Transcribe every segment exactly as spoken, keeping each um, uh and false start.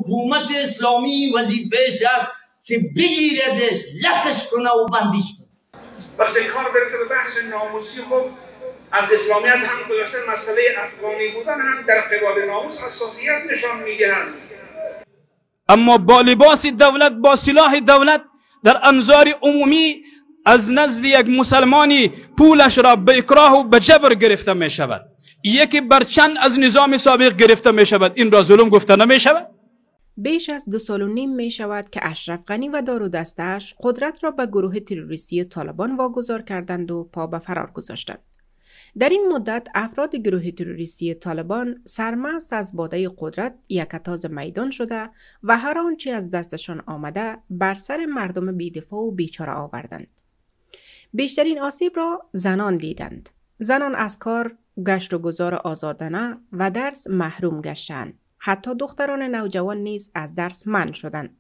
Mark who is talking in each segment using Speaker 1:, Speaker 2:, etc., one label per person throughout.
Speaker 1: حکومت اسلامی وظیفه‌اش است که بگیردش، لطش کنه و بندیش کنه.
Speaker 2: وقتی کار برسه به بحث ناموسی، خب از اسلامیت هم گذشته مسئله افغانی بودن هم در قبال ناموس حساسیت نشان میدهند.
Speaker 3: اما با لباس دولت، با سلاح دولت در انظار عمومی از نزد یک مسلمانی پولش را به اکراه و به جبر گرفته می شود. یکی بر چند از نظام سابق گرفته می شود، این را ظلم گفته نمی شود؟
Speaker 4: بیش از دو سال و نیم می شود که اشرف غنی و دار و دسته‌اش قدرت را به گروه تروریستی طالبان واگذار کردند و پا به فرار گذاشتند. در این مدت افراد گروه تروریستی طالبان سرمست از باده قدرت یکتاز میدان شده و هر آنچه از دستشان آمده بر سر مردم بی‌دفاع و بیچاره آوردند. بیشترین آسیب را زنان دیدند. زنان از کار، گشت و گذار آزادانه و درس محروم گشتند. حتی دختران نوجوان نیز از درس منع شدند.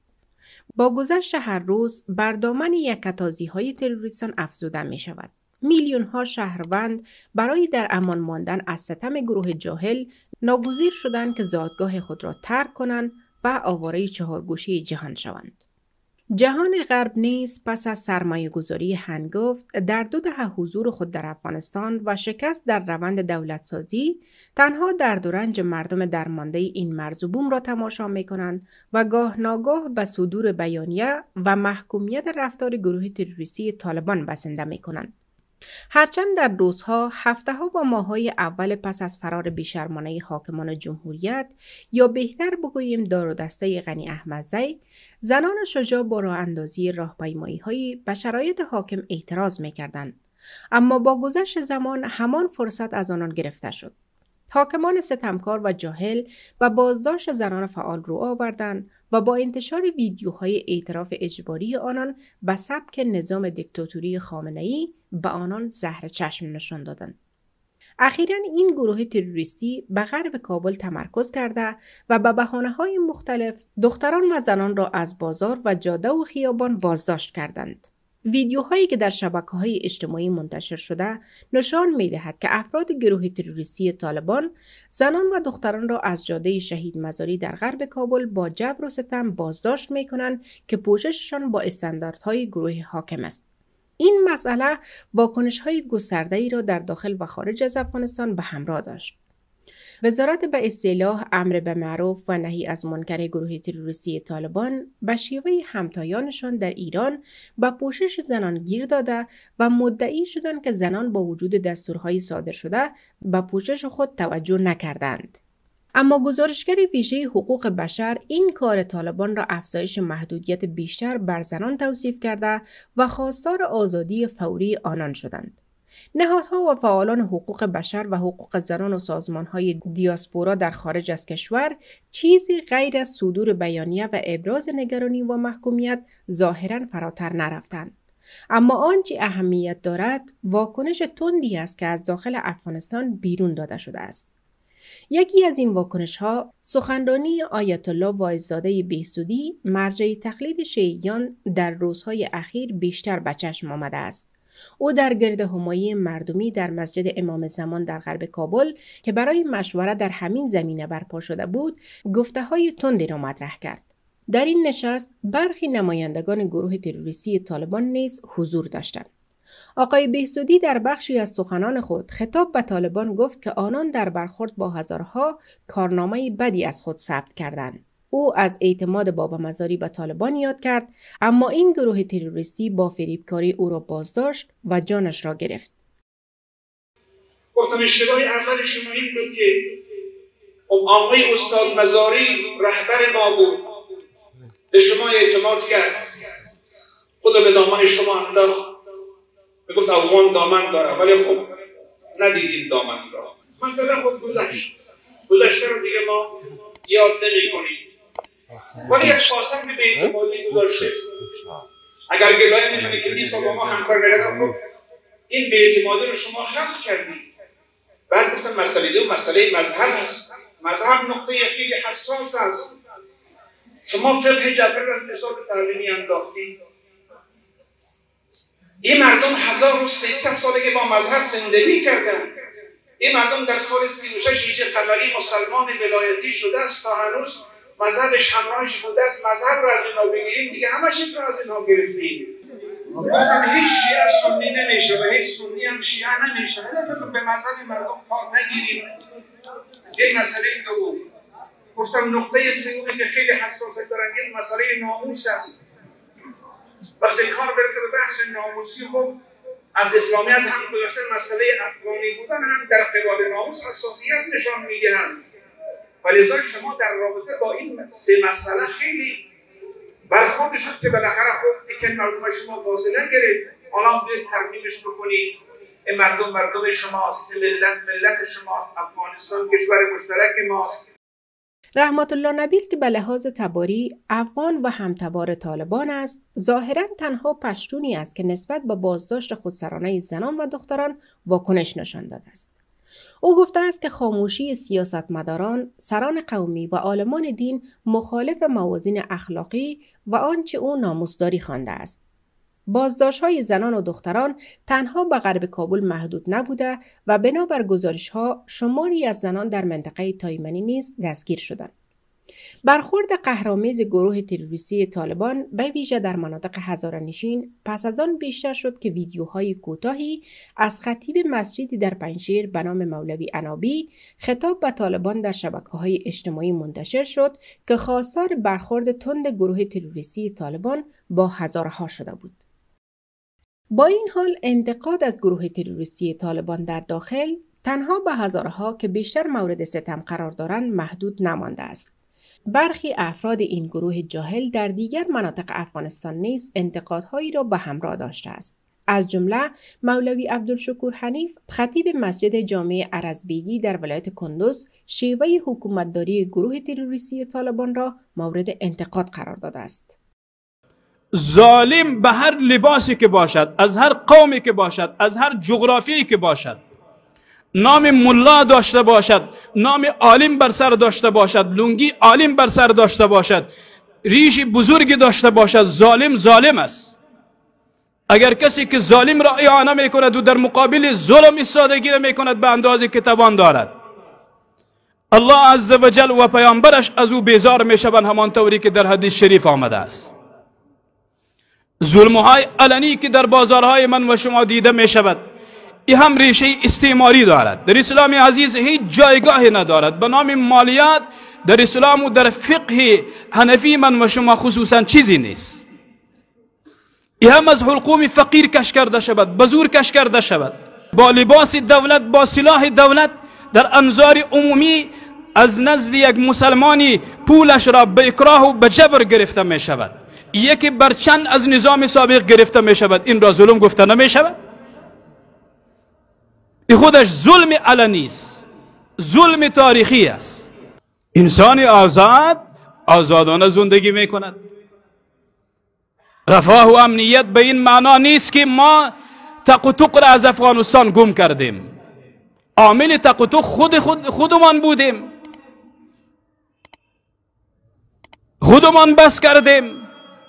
Speaker 4: با گذشت هر روز بر دامن یکتازی های تروریستان افزوده می شود. میلیون ها شهروند برای در امان ماندن از ستم گروه جاهل ناگزیر شدند که زادگاه خود را ترک کنند و آواره چهارگوشه جهان شوند. جهان غرب نیز پس از سرمایه گذاری هنگفت در دو دهه حضور خود در افغانستان و شکست در روند دولت سازی، تنها درد و رنج مردم درمانده این مرز و بوم را تماشا می کنند و گاه ناگاه به صدور بیانیه و محکومیت رفتار گروه تروریستی طالبان بسنده می کنند. هرچند در روزها، هفته‌ها و ماه‌های اول پس از فرار بیشرمانه حاکمان جمهوریت، یا بهتر بگوییم دار و دسته غنی احمدزی، زنان شجاع با راه اندازی راهپیمایی‌هایی به شرایط حاکم اعتراض می‌کردند، اما با گذشت زمان همان فرصت از آنان گرفته شد. حاکمان ستمکار و جاهل و بازداشت زنان فعال رو آوردند و با انتشار ویدیوهای اعتراف اجباری آنان به سبک نظام دیکتاتوری خامنه‌ای به آنان زهر چشم نشان دادند. اخیراً این گروه تروریستی به غرب کابل تمرکز کرده و به بهانه‌های مختلف دختران و زنان را از بازار و جاده و خیابان بازداشت کردند. ویدیوهایی که در شبکه‌های اجتماعی منتشر شده نشان می‌دهد که افراد گروه تروریستی طالبان زنان و دختران را از جاده شهید مزاری در غرب کابل با جبر و ستم بازداشت می‌کنند که پوشششان با استانداردهای گروه حاکم است. این مسئله واکنش‌های گسترده‌ای را در داخل و خارج از افغانستان به همراه داشت. وزارت به اصطلاح امر به معروف و نهی از منکر گروه تروریستی طالبان به شیوه همتایانشان در ایران به پوشش زنان گیر داده و مدعی شدند که زنان با وجود دستورهای صادر شده به پوشش خود توجه نکردند. اما گزارشگر ویژه حقوق بشر این کار طالبان را افزایش محدودیت بیشتر بر زنان توصیف کرده و خواستار آزادی فوری آنان شدند. نهادها و فعالان حقوق بشر و حقوق زنان و سازمانهای دیاسپورا در خارج از کشور چیزی غیر از صدور بیانیه و ابراز نگرانی و محکومیت ظاهراً فراتر نرفتند. اما آنچه اهمیت دارد واکنش تندی است که از داخل افغانستان بیرون داده شده است. یکی از این واکنش‌ها سخنرانی آیت الله واعظ‌زاده بهسودی، مرجع تقلید شیعیان، در روزهای اخیر بیشتر به چشم آمده است. او در گرد همایی مردمی در مسجد امام زمان در غرب کابل که برای مشورت در همین زمینه برپا شده بود، گفته‌های تندی را مطرح کرد. در این نشست برخی نمایندگان گروه تروریستی طالبان نیز حضور داشتند. آقای بهسودی در بخشی از سخنان خود خطاب به طالبان گفت که آنان در برخورد با هزارها کارنامه بدی از خود ثبت کردند. او از اعتماد بابا مزاری به طالبان یاد کرد، اما این گروه تروریستی با فریبکاری او را بازداشت و جانش را گرفت.
Speaker 2: گفتم اشتباه اول شما این بود که آقای استاد مزاری رهبر ما بود، به شما اعتماد کرد، خود به دامن شما انداخت، میگفت افغان دامن داره، ولی خب ندیدیم دامن را. مثلا خود گذشت گذشته رو دیگه ما یاد نمی کنیم، ولی یک خواستم به اعتمادی گذاشته. اگر گلایه میکنه که نیست با ما همکار نگردن، خب این به اعتمادی رو شما خلق کردید. بعد گفتم مسئله دو مسئله مذهب است. مذهب نقطه خیلی حساس است. شما فقه جبر را نصاب تعلیمی انداختید. این مردم هزار و سیصد ساله که با مذهب زندگی کردن. این مردم در سال سی و شش هجری قمری مسلمان ولایتی شده است، تا هنوز مذهبش همراهش بوده است، مذهب رو از اینا بگیریم دیگه همه چیز رو از اینا گرفتیم. هم هیچ شیعه سنی نمیشه و هیچ سنی هم شیعه نمیشه. به مذهب مردم کار نگیریم. این مسئله دوم. گفتم نقطه سومی که خیلی حساسیت برانگیز مسئله ناموس است. وقتی کار برسه به بحث ناموسی، خب از اسلامیت هم گذشته مسئله افغانی بودن هم در قبال ناموس حساسیت نشان میدهند. ولذا شما در رابطه با این سه مسئله خیلی برخورد شد که بالاخره خب که مردم شما فاصله گرفت. حالا باید ترمیمش بکنید. این مردم مردم شماست، ملت ملت شماست، افغانستان کشور مشترک ماست.
Speaker 4: رحمت الله نبیل که به لحاظ تباری افغان و همتبار طالبان است، ظاهراً تنها پشتونی است که نسبت به بازداشت خودسرانه زنان و دختران واکنش نشان داده است. او گفته است که خاموشی سیاستمداران، سران قومی و عالمان دین مخالف موازین اخلاقی و آنچه او ناموسداری خوانده است. بازداشت‌های زنان و دختران تنها به غرب کابل محدود نبوده و بنابر گزارش‌ها شماری از زنان در منطقه تایمنی نیز دستگیر شدند. برخورد قهرآمیز گروه تروریستی طالبان به ویژه در مناطق هزاره‌نشین پس از آن بیشتر شد که ویدیوهای کوتاهی از خطیب مسجدی در پنجشیر به نام مولوی عنابی خطاب به طالبان در شبکه‌های اجتماعی منتشر شد که خواستار برخورد تند گروه تروریستی طالبان با هزارها شده بود. با این حال انتقاد از گروه تروریستی طالبان در داخل تنها به هزارها که بیشتر مورد ستم قرار دارند محدود نمانده است. برخی افراد این گروه جاهل در دیگر مناطق افغانستان نیز انتقادهایی را به همراه داشته است. از جمله مولوی عبدالشکور حنیف خطیب مسجد جامع ارزبیگی در ولایت کندوز شیوه حکومتداری گروه تروریستی طالبان را مورد انتقاد قرار داده است.
Speaker 3: ظالم به هر لباسی که باشد، از هر قومی که باشد، از هر جغرافیایی که باشد، نام ملا داشته باشد، نام عالم بر سر داشته باشد، لنگی عالم بر سر داشته باشد، ریش بزرگی داشته باشد، ظالم ظالم است. اگر کسی که ظالم را اعانه می کند و در مقابل ظلم ایستادگی می کند به اندازه که توان دارد، الله عز و جل و پیامبرش از او بیزار می شوند، همانطوری که در حدیث شریف آمده است. ظلم‌های علنی که در بازارهای من و شما دیده می شود، این هم ریشه استعماری دارد. در اسلام عزیز هیچ جایگاهی ندارد. به نام مالیات در اسلام و در فقه حنفی من و شما خصوصا چیزی نیست. این هم از حلقوم فقیر کش کرده شود، بزور کش کرده شود، با لباس دولت، با سلاح دولت در انظار عمومی از نزد یک مسلمانی پولش را به اکراه و به جبر گرفته می شود. یکی برچند از نظام سابق گرفته می شود. این را ظلم گفته نمی شود؟ این خودش ظلم علنی است، ظلم تاریخی است. انسان آزاد آزادانه زندگی می کند. رفاه و امنیت به این معنا نیست که ما تق و تق را از افغانستان گم کردیم. عامل تق و تق خود خود خودمان بودیم، خودمان بس کردیم.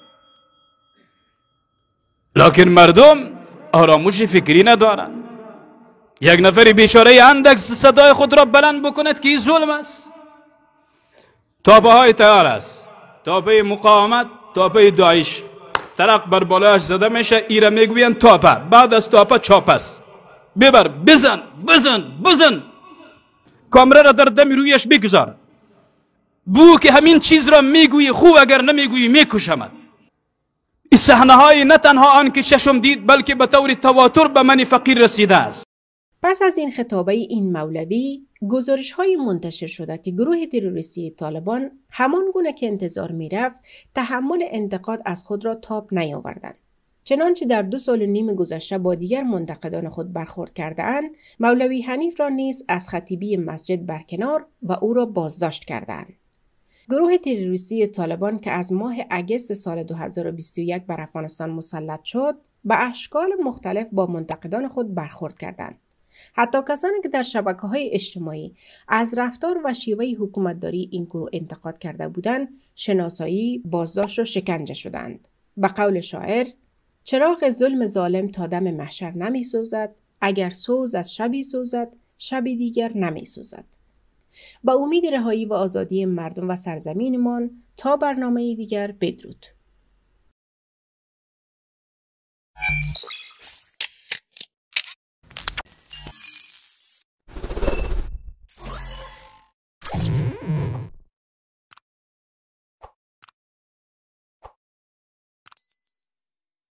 Speaker 3: لکن مردم آرامش فکری ندارند. یک نفر بیچاره اندک صدای خود را بلند بکند که این ظلم است. تاپه های تیار است، تاپه مقاومت، تاپه داعش، ترق بر بالایش زده میشه، ایره میگوین تاپه، بعد از تاپه چاپ است، ببر بزن بزن بزن، کامره را در دم رویش بگذار، بو که همین چیز را میگویی خوب، اگر نمیگویی میکشمت. این صحنه های نه تنها آن که چشم دید بلکه به طور تواتر به من فقیر رسیده است.
Speaker 4: پس از این خطابه این مولوی، گزارش های منتشر شده که گروه تروریستی طالبان همان گونه که انتظار می رفت تحمل انتقاد از خود را تاب نیاوردند. چنانچه در دو سال و نیم گذشته با دیگر منتقدان خود برخورد کرده اند، مولوی حنیف را نیز از خطیبی مسجد برکنار و او را بازداشت کردند. گروه تروریستی طالبان که از ماه اگست سال دو هزار و بیست و یک بر افغانستان مسلط شد، به اشکال مختلف با منتقدان خود برخورد کردند. حتی کسانی که در شبکه‌های اجتماعی از رفتار و شیوه حکومتداری این گروه انتقاد کرده بودند، شناسایی، بازداشت و شکنجه شدند. به قول شاعر، چراغ ظلم ظالم تا دم محشر نمی سوزد، اگر سوز از شبی سوزد، شبی دیگر نمی سوزد. با امید رهایی و آزادی مردم و سرزمینمان تا برنامه دیگر، بدرود.